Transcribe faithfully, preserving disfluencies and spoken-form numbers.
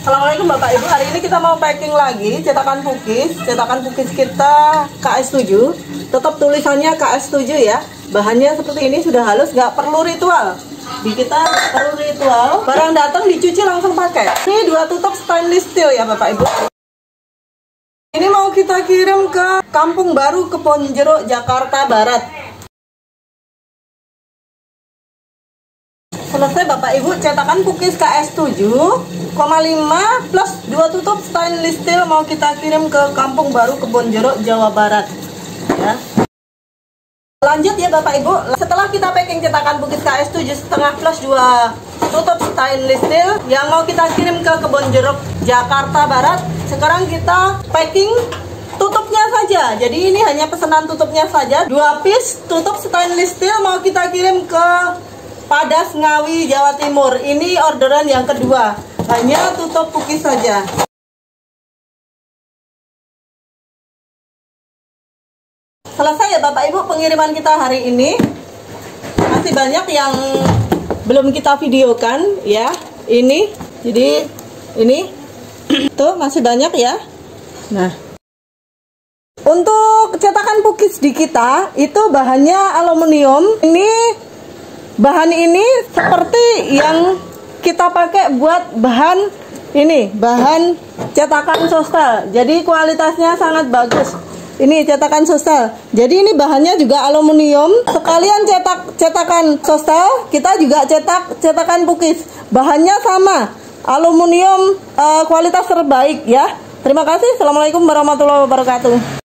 Assalamualaikum Bapak Ibu, hari ini kita mau packing lagi cetakan pukis. Cetakan pukis kita K S tujuh. Tetap tulisannya K S tujuh ya. Bahannya seperti ini, sudah halus, nggak perlu ritual. Di kita nggak perlu ritual. Barang datang dicuci langsung pakai. Ini dua tutup stainless steel ya Bapak Ibu. Ini mau kita kirim ke Kampung Baru, Kebonjeruk, Jakarta Barat. Selesai Bapak Ibu, cetakan pukis K S tujuh koma lima plus dua tutup stainless steel mau kita kirim ke Kampung Baru, Kebonjeruk, Jawa Barat ya. Lanjut ya Bapak Ibu, setelah kita packing cetakan pukis K S tujuh setengah plus dua tutup stainless steel yang mau kita kirim ke Kebonjeruk, Jakarta Barat, sekarang kita packing tutupnya saja. Jadi ini hanya pesanan tutupnya saja, dua piece tutup stainless steel mau kita kirim ke Padas, Ngawi, Jawa Timur. Ini orderan yang kedua, hanya tutup pukis saja. Selesai ya Bapak Ibu pengiriman kita hari ini. Masih banyak yang belum kita videokan ya. Ini, jadi ini tuh masih banyak ya. Nah, untuk cetakan pukis di kita itu bahannya aluminium. Ini bahan ini seperti yang kita pakai buat bahan ini, bahan cetakan sostel. Jadi kualitasnya sangat bagus. Ini cetakan sostel. Jadi ini bahannya juga aluminium. Sekalian cetak cetakan sostel, kita juga cetak cetakan pukis. Bahannya sama, aluminium, uh, kualitas terbaik ya. Terima kasih. Assalamualaikum warahmatullahi wabarakatuh.